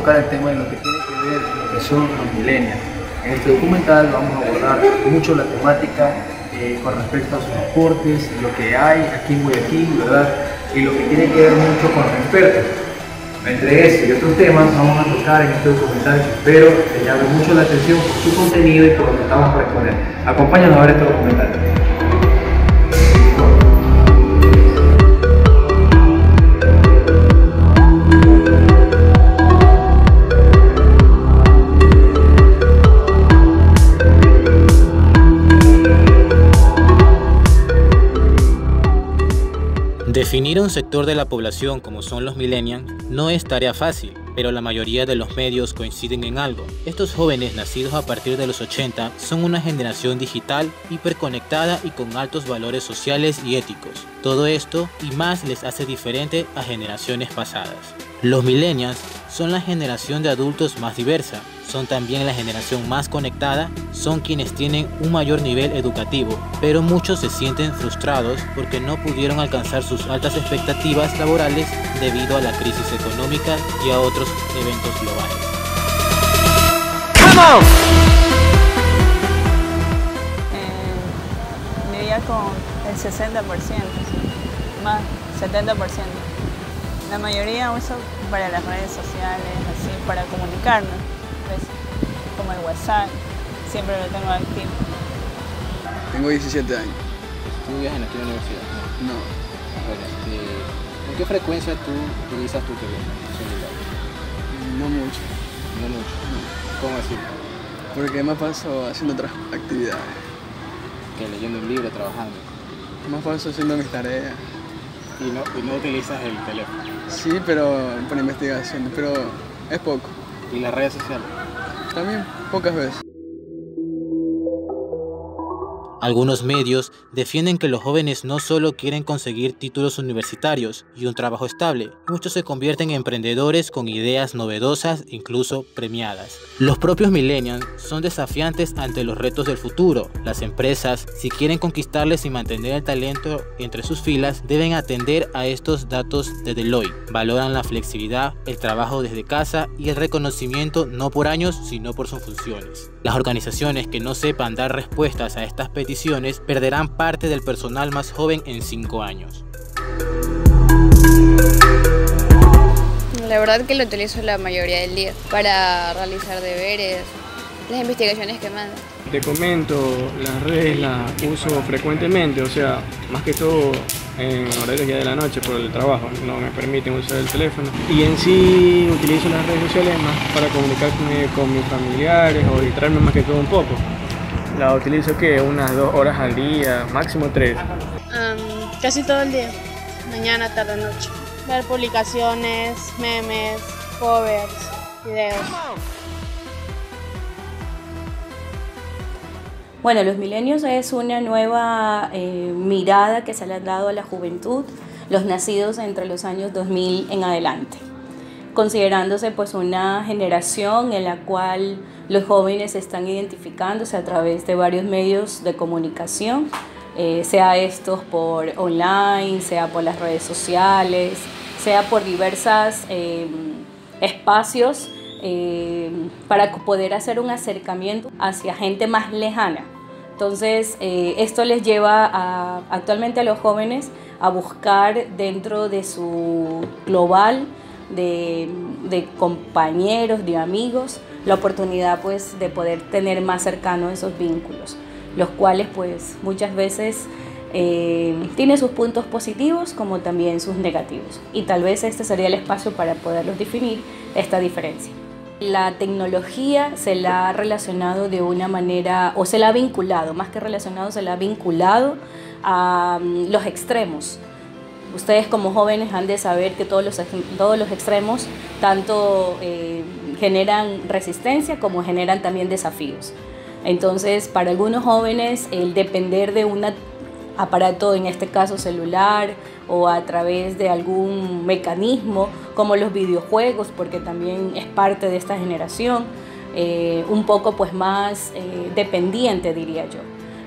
tocar el tema de lo que tiene que ver con lo que son los millennials. En este documental vamos a abordar mucho la temática con respecto a sus aportes, lo que hay aquí en Guayaquil, ¿verdad? Y lo que tiene que ver mucho con los expertos. Entre este y otros temas vamos a tocar en este documental que espero que llame mucho la atención por su contenido y por lo que estamos por exponer. Acompáñanos a ver este documental. Definir a un sector de la población como son los millennials no es tarea fácil, pero la mayoría de los medios coinciden en algo. Estos jóvenes nacidos a partir de los 80 son una generación digital, hiperconectada y con altos valores sociales y éticos. Todo esto y más les hace diferente a generaciones pasadas. Los millennials son la generación de adultos más diversa, son también la generación más conectada, son quienes tienen un mayor nivel educativo, pero muchos se sienten frustrados porque no pudieron alcanzar sus altas expectativas laborales debido a la crisis económica y a otros eventos globales. ¡Come on! Diría con el 60%, más 70%. La mayoría uso para las redes sociales, así para comunicarnos, pues, como el WhatsApp, siempre lo tengo activo. Tengo 17 años. ¿Estudias en aquí en la universidad? No. Bueno, ¿con qué frecuencia tú utilizas tu teléfono celular? No mucho. No mucho. No. ¿Cómo así? Porque me paso haciendo otras actividades. Que leyendo un libro, trabajando. Me paso haciendo mis tareas. Y no utilizas el teléfono. Sí, pero por investigación, pero es poco. ¿Y las redes sociales? También pocas veces. Algunos medios defienden que los jóvenes no solo quieren conseguir títulos universitarios y un trabajo estable, muchos se convierten en emprendedores con ideas novedosas, incluso premiadas. Los propios millennials son desafiantes ante los retos del futuro. Las empresas, si quieren conquistarles y mantener el talento entre sus filas, deben atender a estos datos de Deloitte. Valoran la flexibilidad, el trabajo desde casa y el reconocimiento no por años, sino por sus funciones. Las organizaciones que no sepan dar respuestas a estas peticiones perderán parte del personal más joven en 5 años. La verdad que lo utilizo la mayoría del día para realizar deberes, las investigaciones que mandan. Te comento, las redes las uso frecuentemente, o sea, más que todo en horarios ya de la noche por el trabajo, no me permiten usar el teléfono. Y en sí utilizo las redes sociales más para comunicarme con mis familiares o distraerme más que todo un poco. La utilizo que unas 2 horas al día, máximo 3. Casi todo el día, mañana, tarde, noche. Ver publicaciones, memes, covers, videos. Bueno, los milenios es una nueva mirada que se le ha dado a la juventud, los nacidos entre los años 2000 en adelante, considerándose pues una generación en la cual los jóvenes están identificándose a través de varios medios de comunicación, sea estos por online, sea por las redes sociales, sea por diversos espacios para poder hacer un acercamiento hacia gente más lejana. Entonces, esto les lleva actualmente a los jóvenes a buscar dentro de su global de compañeros, de amigos, la oportunidad pues, de poder tener más cercanos esos vínculos, los cuales pues, muchas veces tienen sus puntos positivos como también sus negativos. Y tal vez este sería el espacio para poderlos definir esta diferencia. La tecnología se la ha relacionado de una manera, o se la ha vinculado, más que relacionado, se la ha vinculado a los extremos. Ustedes como jóvenes han de saber que todos los extremos tanto generan resistencia como generan también desafíos. Entonces, para algunos jóvenes, el depender de un aparato, en este caso celular, o a través de algún mecanismo como los videojuegos, porque también es parte de esta generación, un poco pues más dependiente, diría yo.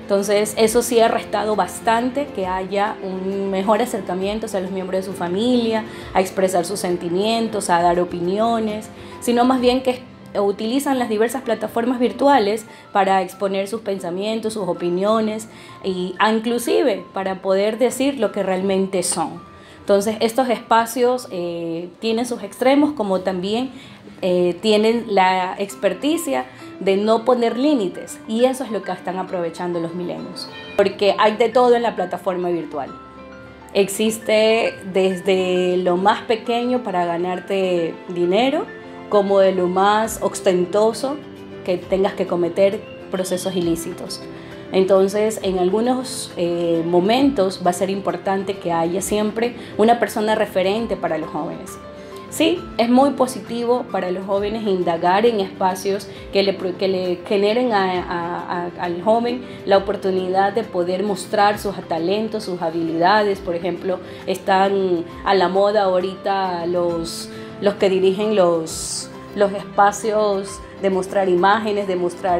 Entonces, eso sí ha restado bastante que haya un mejor acercamiento hacia los miembros de su familia, a expresar sus sentimientos, a dar opiniones, sino más bien que utilizan las diversas plataformas virtuales para exponer sus pensamientos, sus opiniones y inclusive para poder decir lo que realmente son. Entonces, estos espacios tienen sus extremos, como también tienen la experticia de no poner límites, y eso es lo que están aprovechando los milenios, porque hay de todo en la plataforma virtual. Existe desde lo más pequeño para ganarte dinero, como de lo más ostentoso que tengas que cometer procesos ilícitos. Entonces, en algunos momentos va a ser importante que haya siempre una persona referente para los jóvenes. Sí, es muy positivo para los jóvenes indagar en espacios que le generen al joven la oportunidad de poder mostrar sus talentos, sus habilidades. Por ejemplo, están a la moda ahorita los que dirigen los espacios de mostrar imágenes, de mostrar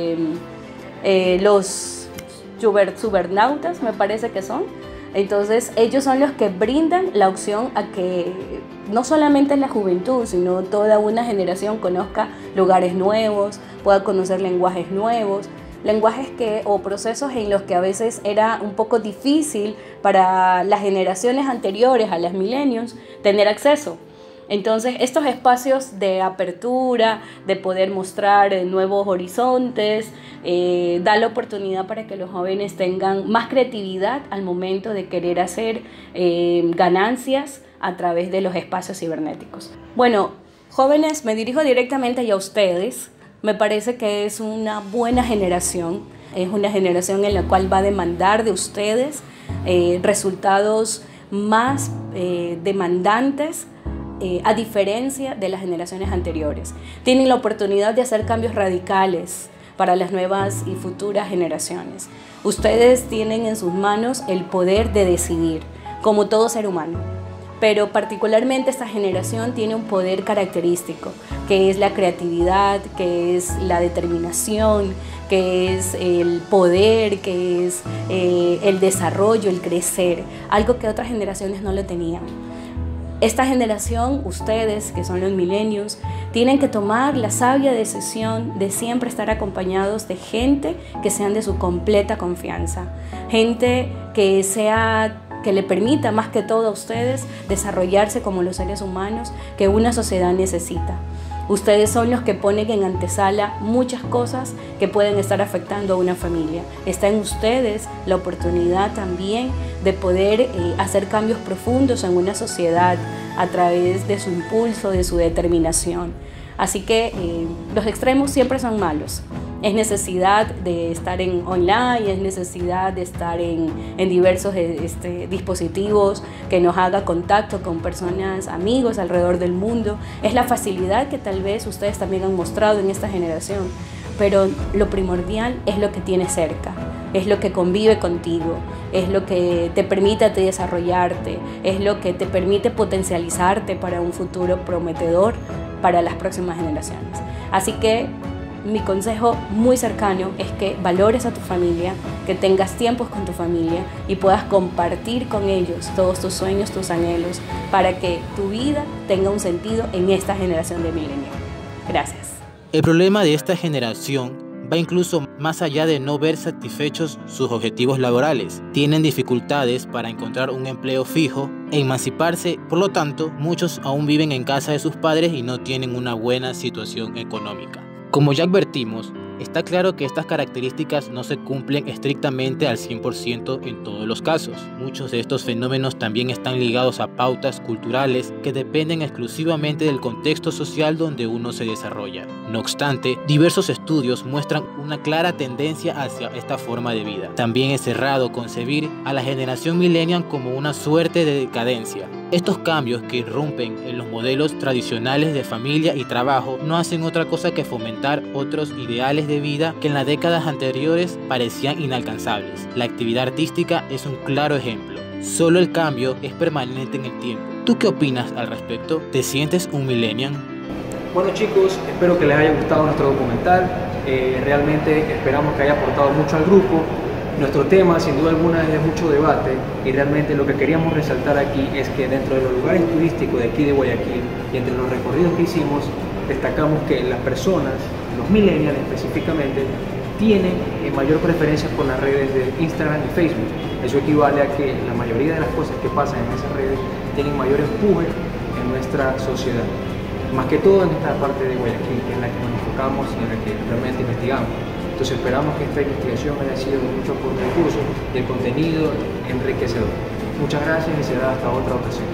los cibernautas, me parece que son. Entonces, ellos son los que brindan la opción a que no solamente la juventud, sino toda una generación conozca lugares nuevos, pueda conocer lenguajes nuevos, lenguajes o procesos en los que a veces era un poco difícil para las generaciones anteriores a las millennials tener acceso. Entonces, estos espacios de apertura, de poder mostrar nuevos horizontes, da la oportunidad para que los jóvenes tengan más creatividad al momento de querer hacer ganancias a través de los espacios cibernéticos. Bueno, jóvenes, me dirijo directamente a ustedes. Me parece que es una buena generación. Es una generación en la cual va a demandar de ustedes resultados más demandantes, a diferencia de las generaciones anteriores. Tienen la oportunidad de hacer cambios radicales para las nuevas y futuras generaciones. Ustedes tienen en sus manos el poder de decidir, como todo ser humano. Pero particularmente esta generación tiene un poder característico, que es la creatividad, que es la determinación, que es el poder, que es el desarrollo, el crecer, algo que otras generaciones no lo tenían. Esta generación, ustedes que son los millennials, tienen que tomar la sabia decisión de siempre estar acompañados de gente que sean de su completa confianza, gente que le permita más que todo a ustedes desarrollarse como los seres humanos que una sociedad necesita. Ustedes son los que ponen en antesala muchas cosas que pueden estar afectando a una familia. Está en ustedes la oportunidad también de poder hacer cambios profundos en una sociedad a través de su impulso, de su determinación. Así que los extremos siempre son malos. Es necesidad de estar en online, es necesidad de estar en diversos dispositivos que nos haga contacto con personas, amigos alrededor del mundo. Es la facilidad que tal vez ustedes también han mostrado en esta generación, pero lo primordial es lo que tienes cerca, es lo que convive contigo, es lo que te permite desarrollarte, es lo que te permite potencializarte para un futuro prometedor para las próximas generaciones. Así que mi consejo muy cercano es que valores a tu familia, que tengas tiempos con tu familia y puedas compartir con ellos todos tus sueños, tus anhelos, para que tu vida tenga un sentido en esta generación de millennials. Gracias. El problema de esta generación va incluso más allá de no ver satisfechos sus objetivos laborales. Tienen dificultades para encontrar un empleo fijo e emanciparse, por lo tanto, muchos aún viven en casa de sus padres y no tienen una buena situación económica. Como ya advertimos, está claro que estas características no se cumplen estrictamente al 100% en todos los casos. Muchos de estos fenómenos también están ligados a pautas culturales que dependen exclusivamente del contexto social donde uno se desarrolla. No obstante, diversos estudios muestran una clara tendencia hacia esta forma de vida. También es errado concebir a la generación millennial como una suerte de decadencia. Estos cambios que irrumpen en los modelos tradicionales de familia y trabajo no hacen otra cosa que fomentar otros ideales de vida que en las décadas anteriores parecían inalcanzables. La actividad artística es un claro ejemplo. Solo el cambio es permanente en el tiempo. ¿Tú qué opinas al respecto? ¿Te sientes un millennial? Bueno chicos, espero que les haya gustado nuestro documental. Realmente esperamos que haya aportado mucho al grupo. Nuestro tema, sin duda alguna, es de mucho debate y realmente lo que queríamos resaltar aquí es que dentro de los lugares turísticos de aquí de Guayaquil y entre los recorridos que hicimos, destacamos que las personas, los millennials específicamente, tienen mayor preferencia por las redes de Instagram y Facebook. Eso equivale a que la mayoría de las cosas que pasan en esas redes tienen mayor empuje en nuestra sociedad. Más que todo en esta parte de Guayaquil, que es la que nos enfocamos y en la que realmente investigamos. Entonces esperamos que esta investigación haya sido de mucho aporte al curso y el contenido enriquecedor. Muchas gracias y será hasta otra ocasión.